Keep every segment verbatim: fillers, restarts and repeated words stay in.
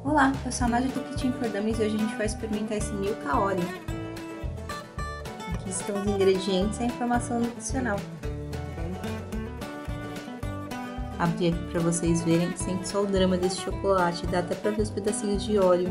Olá, eu sou a Nádia do Kitchen for Dummies e hoje a gente vai experimentar esse Milka Oreo. Aqui estão os ingredientes e a informação nutricional. Abri aqui para vocês verem, sente só o drama desse chocolate, dá até para ver os pedacinhos de Oreo.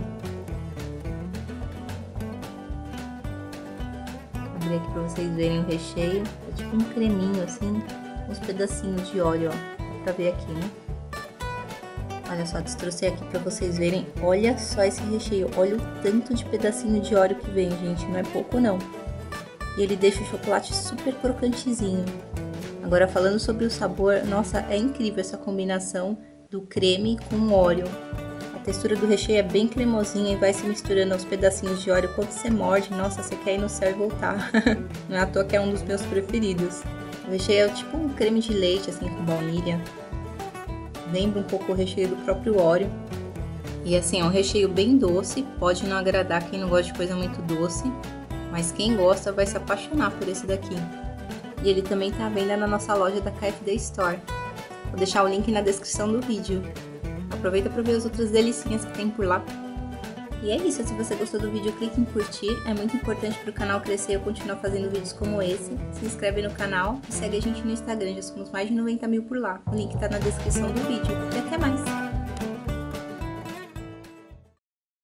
Abri aqui para vocês verem o recheio, é tipo um creminho assim, uns pedacinhos de Oreo, ó, dá pra ver aqui, né? Olha só, destrocei aqui pra vocês verem, olha só esse recheio, olha o tanto de pedacinho de Oreo que vem, gente, não é pouco não. E ele deixa o chocolate super crocantezinho. Agora falando sobre o sabor, nossa, é incrível essa combinação do creme com o Oreo. A textura do recheio é bem cremosinha e vai se misturando aos pedacinhos de Oreo. Quando você morde, nossa, você quer ir no céu e voltar. Não é à toa que é um dos meus preferidos. O recheio é tipo um creme de leite, assim, com baunilha. Lembra um pouco o recheio do próprio Oreo. E assim, é um recheio bem doce, pode não agradar quem não gosta de coisa muito doce, mas quem gosta vai se apaixonar por esse daqui. E ele também tá à venda na nossa loja da K F D Store. Vou deixar o link na descrição do vídeo. Aproveita para ver as outras delicinhas que tem por lá. E é isso, se você gostou do vídeo, clique em curtir, é muito importante para o canal crescer e eu continuar fazendo vídeos como esse. Se inscreve no canal e segue a gente no Instagram, já somos mais de noventa mil por lá. O link tá na descrição do vídeo. E até mais!